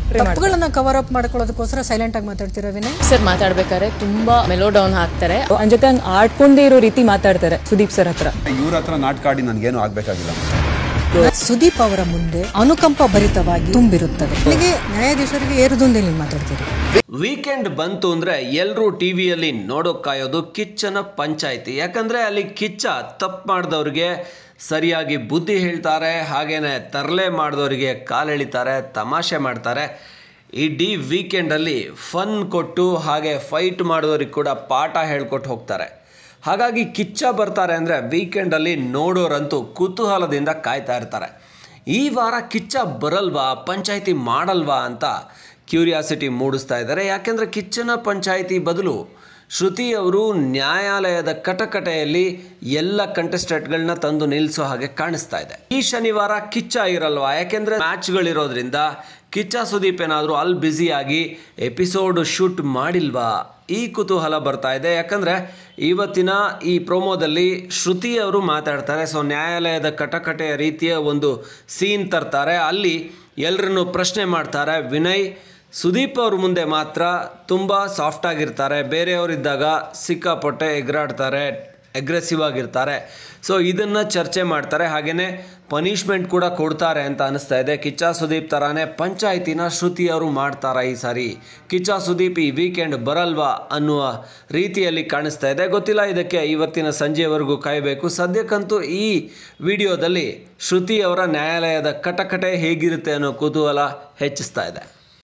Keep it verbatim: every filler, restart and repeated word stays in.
ತಪ್ಪುಗಳನ್ನ cover up ಮಾಡ್ಕೊಳ್ಳೋದಕ್ಕೋಸ್ಕರ silent ಆಗಿ ಮಾತಾಡ್ತಿರೋ ವಿನಯ್ ಸರ್ ಮಾತಾಡ್ಬೇಕಾದ್ರೆ ತುಂಬಾ ಮೆಲೋ ಡೌನ್ ಹಾಕ್ತಾರೆ. ಅವನ ಜೊತೆ ಹಂಗೆ ಆಡ್ಕೊಂಡೇ ಇರೋ ರೀತಿ ಮಾತಾಡ್ತಾರೆ ಸುದೀಪ್ ಸರ್ ಹತ್ರ. ಇವ್ರ ಹತ್ರ ನಾಟಕ ಆಡಿ ನನಗೇನು ಆಗ್ಬೇಕಾಗಿಲ್ಲ. ಸುದೀಪ್ ಅವರ ಮುಂದೆ ಅನುಕಂಪ ಭರಿತವಾಗಿ ತುಂಬಿರುತ್ತದೆ. ನನಗೆ ನ್ಯಾಯಾಧೀಶರಿಗೆ ಏರುದೊಂದೇ ನೀವು ಮಾತಾಡ್ತೀರಿ. ವೀಕೆಂಡ್ ಬಂತು ಅಂದ್ರೆ ಎಲ್ಲರೂ ಟಿವಿಯಲ್ಲಿ ನೋಡೋಕ್ ಕಾಯೋದು ಕಿಚ್ಚನ ಪಂಚಾಯಿತಿ. ಯಾಕಂದ್ರೆ ಅಲ್ಲಿ ಕಿಚ್ಚ ತಪ್ಪು ಮಾಡಿದವ್ರಿಗೆ ಸರಿಯಾಗಿ ಬುದ್ಧಿ ಹೇಳ್ತಾರೆ, ಹಾಗೇನೆ ತರಲೆ ಮಾಡಿದವರಿಗೆ ಕಾಲೆಳಿತಾರೆ, ತಮಾಷೆ ಮಾಡ್ತಾರೆ. ಇಡೀ ವೀಕೆಂಡಲ್ಲಿ ಫನ್ ಕೊಟ್ಟು ಹಾಗೆ ಫೈಟ್ ಮಾಡಿದವ್ರಿಗೆ ಕೂಡ ಪಾಠ ಹೇಳ್ಕೊಟ್ಟು ಹೋಗ್ತಾರೆ. ಹಾಗಾಗಿ ಕಿಚ್ಚ ಬರ್ತಾರೆ ಅಂದರೆ ವೀಕೆಂಡಲ್ಲಿ ನೋಡೋರಂತೂ ಕುತೂಹಲದಿಂದ ಕಾಯ್ತಾ ಇರ್ತಾರೆ. ಈ ವಾರ ಕಿಚ್ಚ ಬರಲ್ವಾ, ಪಂಚಾಯಿತಿ ಮಾಡಲ್ವಾ ಅಂತ ಕ್ಯೂರಿಯಾಸಿಟಿ ಮೂಡಿಸ್ತಾ ಇದ್ದಾರೆ. ಯಾಕೆಂದರೆ ಕಿಚ್ಚನ ಪಂಚಾಯಿತಿ ಬದಲು ಶ್ರುತಿ ಅವರು ನ್ಯಾಯಾಲಯದ ಕಟಕಟೆಯಲ್ಲಿ ಎಲ್ಲ ಕಂಟೆಸ್ಟೆಂಟ್ಗಳನ್ನ ತಂದು ನಿಲ್ಲಿಸೋ ಹಾಗೆ ಕಾಣಿಸ್ತಾ ಇದೆ. ಈ ಶನಿವಾರ ಕಿಚ್ಚ ಇರಲ್ವಾ, ಯಾಕೆಂದರೆ ಮ್ಯಾಚ್ಗಳಿರೋದ್ರಿಂದ ಕಿಚ್ಚ ಸುದೀಪ್ ಏನಾದರೂ ಅಲ್ಲಿ ಬ್ಯುಸಿಯಾಗಿ ಎಪಿಸೋಡ್ ಶೂಟ್ ಮಾಡಿಲ್ವಾ, ಈ ಕುತೂಹಲ ಬರ್ತಾ ಇದೆ. ಯಾಕಂದರೆ ಇವತ್ತಿನ ಈ ಪ್ರೋಮೋದಲ್ಲಿ ಶ್ರುತಿ ಅವರು ಮಾತಾಡ್ತಾರೆ. ಸೊ ನ್ಯಾಯಾಲಯದ ಕಟಕಟೆಯ ರೀತಿಯ ಒಂದು ಸೀನ್ ತರ್ತಾರೆ. ಅಲ್ಲಿ ಎಲ್ಲರನ್ನು ಪ್ರಶ್ನೆ ಮಾಡ್ತಾರೆ. ವಿನಯ್ ಸುದೀಪ್ ಅವ್ರ ಮುಂದೆ ಮಾತ್ರ ತುಂಬ ಸಾಫ್ಟ್ ಆಗಿರ್ತಾರೆ, ಬೇರೆಯವರಿದ್ದಾಗ ಸಿಕ್ಕಾಪಟ್ಟೆ ಎಗರಾಡ್ತಾರೆ, ಅಗ್ರೆಸಿವ್ ಆಗಿರ್ತಾರೆ. ಸೊ ಇದನ್ನು ಚರ್ಚೆ ಮಾಡ್ತಾರೆ. ಹಾಗೆಯೇ ಪನಿಷ್ಮೆಂಟ್ ಕೂಡ ಕೊಡ್ತಾರೆ ಅಂತ ಅನಿಸ್ತಾ ಇದೆ. ಕಿಚ್ಚ ಸುದೀಪ್ ಥರಾನೇ ಪಂಚಾಯಿತಿನ ಶ್ರುತಿ ಅವರು ಮಾಡ್ತಾರಾ ಈ ಸಾರಿ, ಕಿಚ್ಚ ಸುದೀಪ್ ಈ ವೀಕೆಂಡ್ ಬರಲ್ವಾ ಅನ್ನುವ ರೀತಿಯಲ್ಲಿ ಕಾಣಿಸ್ತಾ ಇದೆ. ಗೊತ್ತಿಲ್ಲ, ಇದಕ್ಕೆ ಇವತ್ತಿನ ಸಂಜೆವರೆಗೂ ಕಾಯಬೇಕು. ಸದ್ಯಕ್ಕಂತೂ ಈ ವಿಡಿಯೋದಲ್ಲಿ ಶ್ರುತಿ ಅವರ ನ್ಯಾಯಾಲಯದ ಕಟಕಟೆ ಹೇಗಿರುತ್ತೆ ಅನ್ನೋ ಕುತೂಹಲ ಹೆಚ್ಚಿಸ್ತಾ ಇದೆ.